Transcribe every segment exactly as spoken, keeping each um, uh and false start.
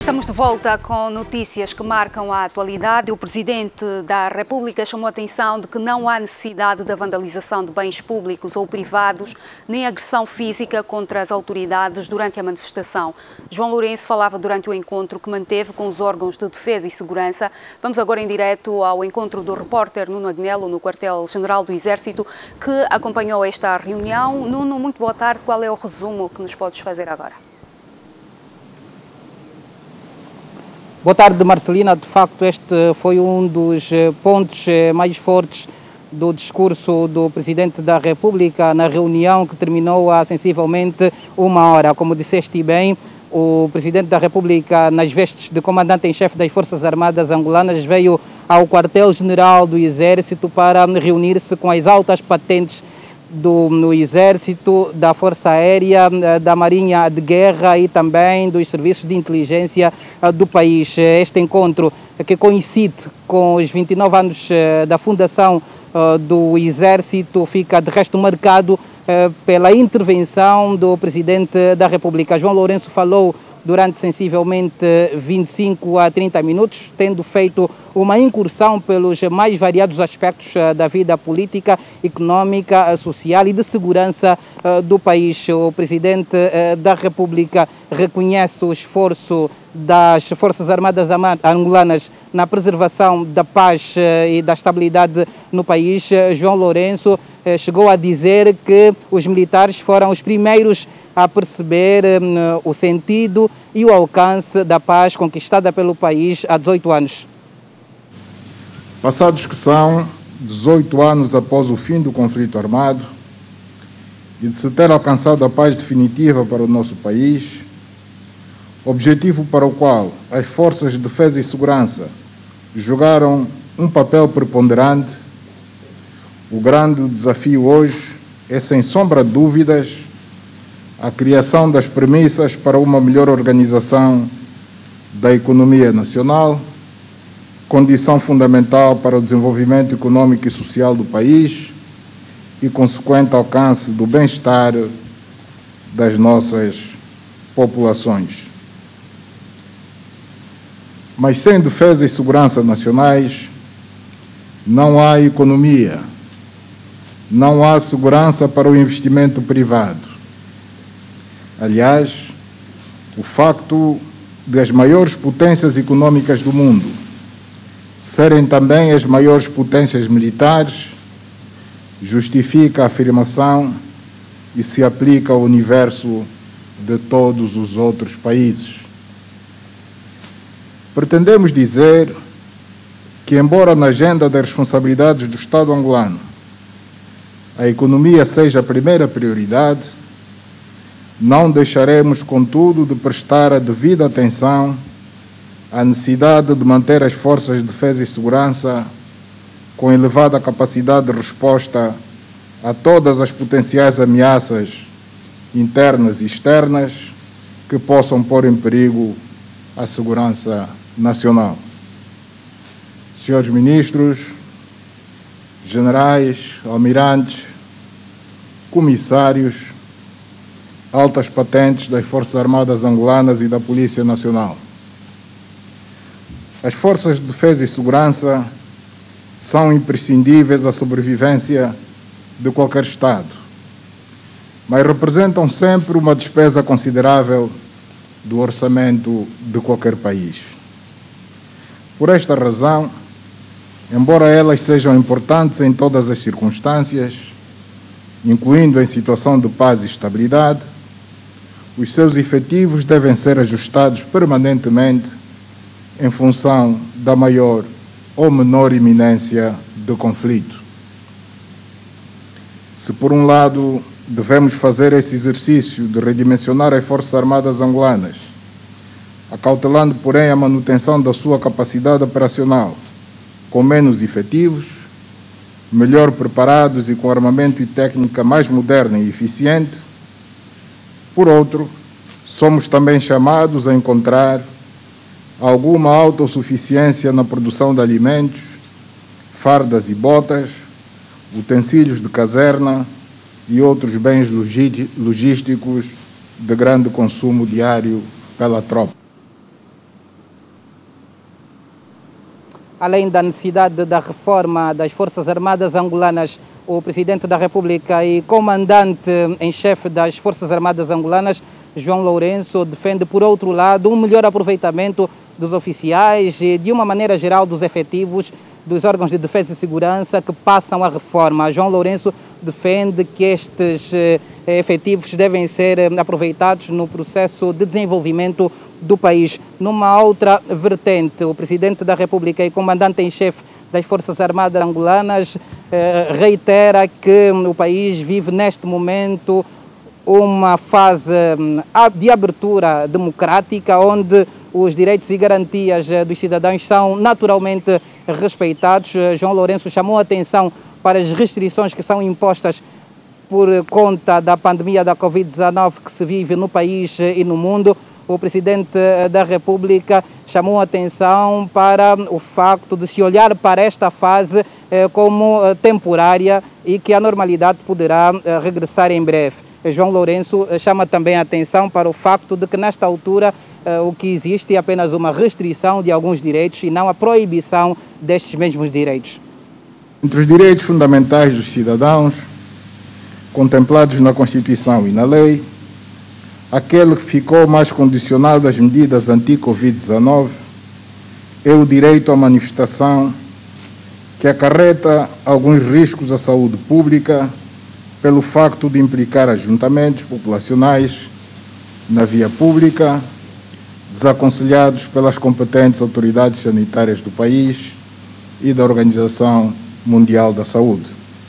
Estamos de volta com notícias que marcam a atualidade. O Presidente da República chamou a atenção de que não há necessidade da vandalização de bens públicos ou privados, nem agressão física contra as autoridades durante a manifestação. João Lourenço falava durante o encontro que manteve com os órgãos de defesa e segurança. Vamos agora em direto ao encontro do repórter Nuno Agnello, no quartel-general do Exército, que acompanhou esta reunião. Nuno, muito boa tarde. Qual é o resumo que nos podes fazer agora? Boa tarde, Marcelina. De facto, este foi um dos pontos mais fortes do discurso do Presidente da República na reunião que terminou há sensivelmente uma hora. Como disseste bem, o Presidente da República, nas vestes de comandante em chefe das Forças Armadas angolanas, veio ao quartel-general do Exército para reunir-se com as altas patentes do no Exército, da Força Aérea, da Marinha de Guerra e também dos serviços de inteligência do país. Este encontro, que coincide com os vinte e nove anos da fundação do Exército, fica de resto marcado pela intervenção do Presidente da República. João Lourenço falou durante sensivelmente vinte e cinco a trinta minutos, tendo feito uma incursão pelos mais variados aspectos da vida política, econômica, social e de segurança do país. O Presidente da República reconhece o esforço das Forças Armadas angolanas na preservação da paz e da estabilidade no país. João Lourenço chegou a dizer que os militares foram os primeiros a perceber um, o sentido e o alcance da paz conquistada pelo país há dezoito anos. Passados que são dezoito anos após o fim do conflito armado e de se ter alcançado a paz definitiva para o nosso país, objetivo para o qual as forças de defesa e segurança jogaram um papel preponderante, o grande desafio hoje é, sem sombra de dúvidas, a criação das premissas para uma melhor organização da economia nacional, condição fundamental para o desenvolvimento econômico e social do país e consequente alcance do bem-estar das nossas populações. Mas sem defesa e segurança nacionais, não há economia, não há segurança para o investimento privado. Aliás, o facto de as maiores potências econômicas do mundo serem também as maiores potências militares justifica a afirmação e se aplica ao universo de todos os outros países. Pretendemos dizer que, embora na agenda das responsabilidades do Estado angolano a economia seja a primeira prioridade, não deixaremos, contudo, de prestar a devida atenção à necessidade de manter as forças de defesa e segurança com elevada capacidade de resposta a todas as potenciais ameaças internas e externas que possam pôr em perigo a segurança nacional. Senhores ministros, generais, almirantes, comissários, altas patentes das Forças Armadas angolanas e da Polícia Nacional. As forças de defesa e segurança são imprescindíveis à sobrevivência de qualquer Estado, mas representam sempre uma despesa considerável do orçamento de qualquer país. Por esta razão, embora elas sejam importantes em todas as circunstâncias, incluindo em situação de paz e estabilidade, os seus efetivos devem ser ajustados permanentemente em função da maior ou menor iminência do conflito. Se, por um lado, devemos fazer esse exercício de redimensionar as Forças Armadas angolanas, acautelando, porém, a manutenção da sua capacidade operacional com menos efetivos, melhor preparados e com armamento e técnica mais moderna e eficiente, por outro, somos também chamados a encontrar alguma autossuficiência na produção de alimentos, fardas e botas, utensílios de caserna e outros bens logísticos de grande consumo diário pela tropa. além da necessidade da reforma das Forças Armadas angolanas, o Presidente da República e Comandante em Chefe das Forças Armadas angolanas, João Lourenço, defende, por outro lado, um melhor aproveitamento dos oficiais e, de uma maneira geral, dos efetivos dos órgãos de defesa e segurança que passam a reforma. João Lourenço defende que estes eh, efetivos devem ser eh, aproveitados no processo de desenvolvimento do país. Numa outra vertente, o Presidente da República e Comandante em Chefe das Forças Armadas angolanas eh, reitera que o país vive neste momento uma fase de abertura democrática, onde os direitos e garantias dos cidadãos são naturalmente respeitados. João Lourenço chamou a atenção para as restrições que são impostas por conta da pandemia da Covid dezenove que se vive no país e no mundo. O Presidente da República chamou a atenção para o facto de se olhar para esta fase como temporária e que a normalidade poderá regressar em breve. João Lourenço chama também a atenção para o facto de que, nesta altura, o que existe é apenas uma restrição de alguns direitos e não a proibição destes mesmos direitos. Entre os direitos fundamentais dos cidadãos, contemplados na Constituição e na lei, aquele que ficou mais condicionado às medidas anti-Covid dezenove é o direito à manifestação, que acarreta alguns riscos à saúde pública pelo facto de implicar ajuntamentos populacionais na via pública, desaconselhados pelas competentes autoridades sanitárias do país e da Organização Mundial da Saúde.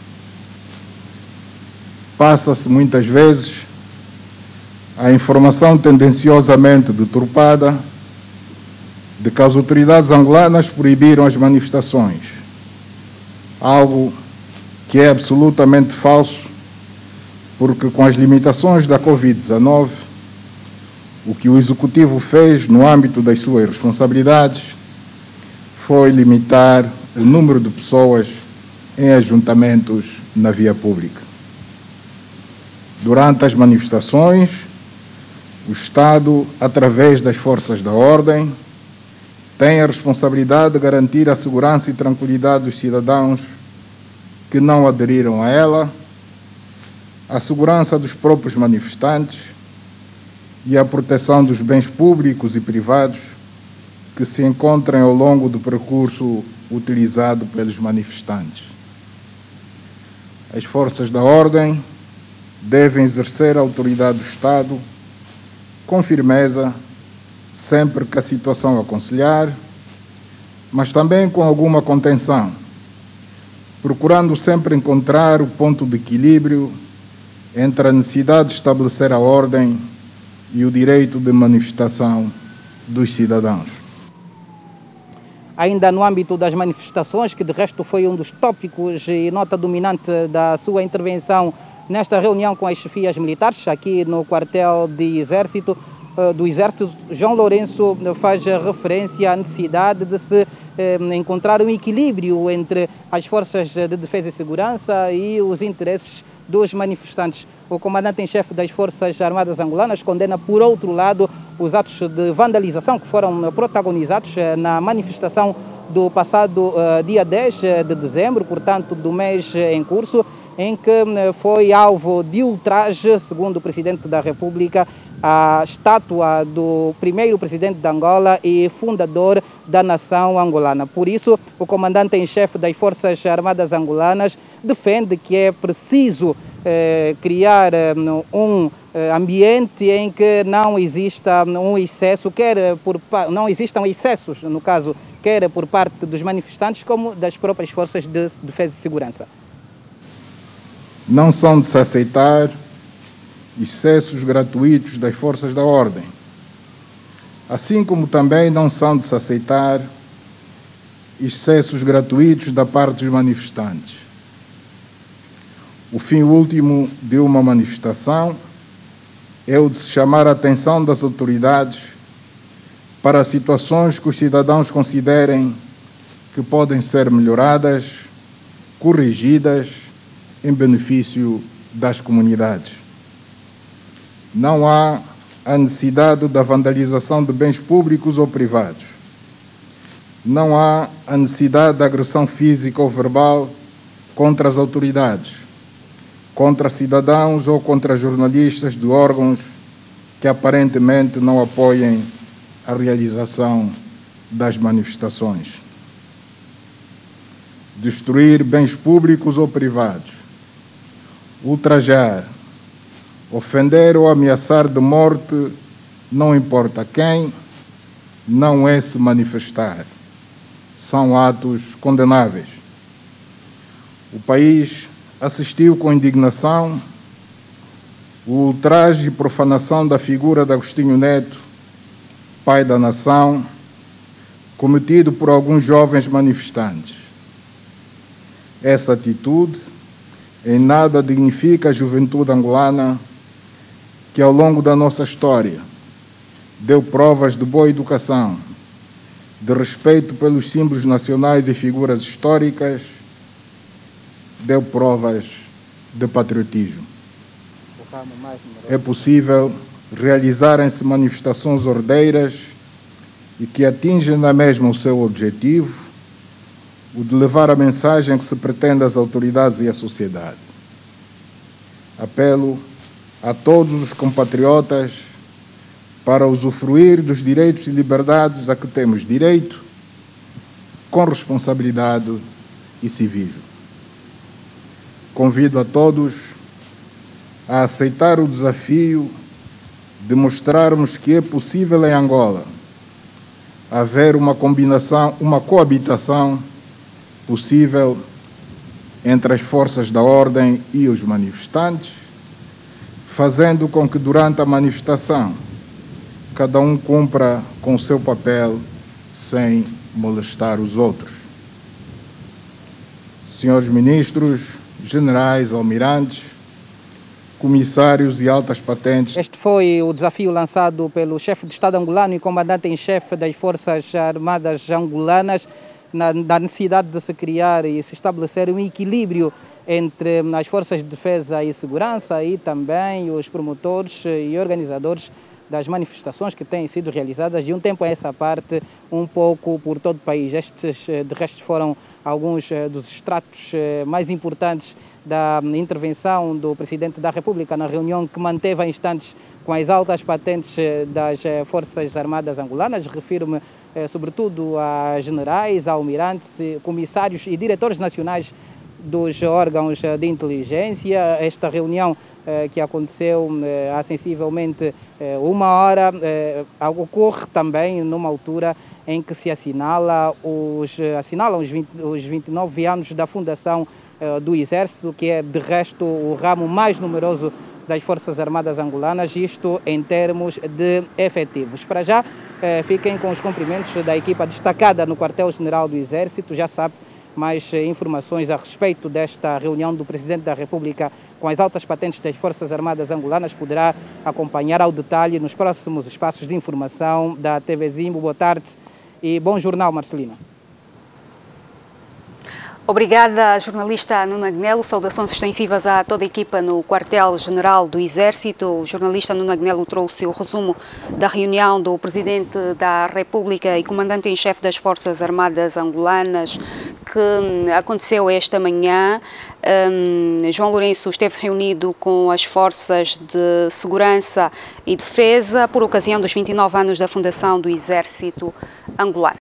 Passa-se muitas vezes a informação tendenciosamente deturpada de que as autoridades angolanas proibiram as manifestações, algo que é absolutamente falso, porque com as limitações da Covid dezenove, o que o Executivo fez no âmbito das suas responsabilidades foi limitar o número de pessoas em ajuntamentos na via pública. Durante as manifestações, o Estado, através das forças da ordem, tem a responsabilidade de garantir a segurança e tranquilidade dos cidadãos que não aderiram a ela, a segurança dos próprios manifestantes e a proteção dos bens públicos e privados que se encontram ao longo do percurso utilizado pelos manifestantes. As forças da ordem devem exercer a autoridade do Estado com firmeza, sempre que a situação aconselhar, mas também com alguma contenção, procurando sempre encontrar o ponto de equilíbrio entre a necessidade de estabelecer a ordem e o direito de manifestação dos cidadãos. Ainda no âmbito das manifestações, que de resto foi um dos tópicos e nota dominante da sua intervenção nesta reunião com as chefias militares, aqui no quartel de exército, do Exército, João Lourenço faz referência à necessidade de se eh, encontrar um equilíbrio entre as forças de defesa e segurança e os interesses dos manifestantes. O comandante em chefe das Forças Armadas angolanas condena, por outro lado, os atos de vandalização que foram protagonizados na manifestação do passado uh, dia dez de dezembro, portanto, do mês em curso, em que foi alvo de ultraje, segundo o Presidente da República, a estátua do primeiro presidente de Angola e fundador da nação angolana. Por isso, o comandante em chefe das Forças Armadas angolanas defende que é preciso eh, criar eh, um eh, ambiente em que não exista um excesso, quer por, não existam excessos, no caso, quer por parte dos manifestantes como das próprias forças de defesa e segurança. Não são de se aceitar excessos gratuitos das forças da ordem, assim como também não são de se aceitar excessos gratuitos da parte dos manifestantes. O fim último de uma manifestação é o de se chamar a atenção das autoridades para situações que os cidadãos considerem que podem ser melhoradas, corrigidas, em benefício das comunidades. Não há a necessidade da vandalização de bens públicos ou privados, não há a necessidade de agressão física ou verbal contra as autoridades, contra cidadãos ou contra jornalistas de órgãos que aparentemente não apoiem a realização das manifestações. Destruir bens públicos ou privados, ultrajar, ofender ou ameaçar de morte, não importa quem, não é se manifestar. São atos condenáveis. O país assistiu com indignação o ultraje e profanação da figura de Agostinho Neto, pai da nação, cometido por alguns jovens manifestantes. Essa atitude em nada dignifica a juventude angolana que, ao longo da nossa história, deu provas de boa educação, de respeito pelos símbolos nacionais e figuras históricas, deu provas de patriotismo. É possível realizarem-se manifestações ordeiras e que atingem na mesma o seu objetivo, o de levar a mensagem que se pretende às autoridades e à sociedade. Apelo a todos os compatriotas para usufruir dos direitos e liberdades a que temos direito, com responsabilidade e civismo. Convido a todos a aceitar o desafio de mostrarmos que é possível em Angola haver uma combinação, uma coabitação possível entre as forças da ordem e os manifestantes, fazendo com que durante a manifestação cada um cumpra com o seu papel sem molestar os outros. Senhores ministros, generais, almirantes, comissários e altas patentes. Este foi o desafio lançado pelo chefe de Estado angolano e comandante-em-chefe das Forças Armadas angolanas na, na necessidade de se criar e se estabelecer um equilíbrio entre as forças de defesa e segurança e também os promotores e organizadores das manifestações que têm sido realizadas de um tempo a essa parte, um pouco por todo o país. Estes, de resto, foram alguns dos extratos mais importantes da intervenção do Presidente da República na reunião que manteve há instantes com as altas patentes das Forças Armadas angolanas. Refiro-me sobretudo a generais, a almirantes, comissários e diretores nacionais dos órgãos de inteligência. Esta reunião que aconteceu há sensivelmente uma hora ocorre também numa altura em que se assinala os, assinalam os, vinte, os vinte e nove anos da fundação do Exército, que é de resto o ramo mais numeroso das Forças Armadas angolanas, isto em termos de efetivos. Para já, fiquem com os cumprimentos da equipa destacada no quartel-general do Exército. Já sabe, mais informações a respeito desta reunião do Presidente da República com as altas patentes das Forças Armadas angolanas poderá acompanhar ao detalhe nos próximos espaços de informação da T V Zimbo. Boa tarde e bom jornal, Marcelina. Obrigada, jornalista Nuno Agnello. Saudações extensivas a toda a equipa no quartel-general do Exército. O jornalista Nuno Agnello trouxe o resumo da reunião do Presidente da República e Comandante-em-Chefe das Forças Armadas angolanas que aconteceu esta manhã. Um, João Lourenço esteve reunido com as Forças de Segurança e Defesa por ocasião dos vinte e nove anos da fundação do Exército angolano.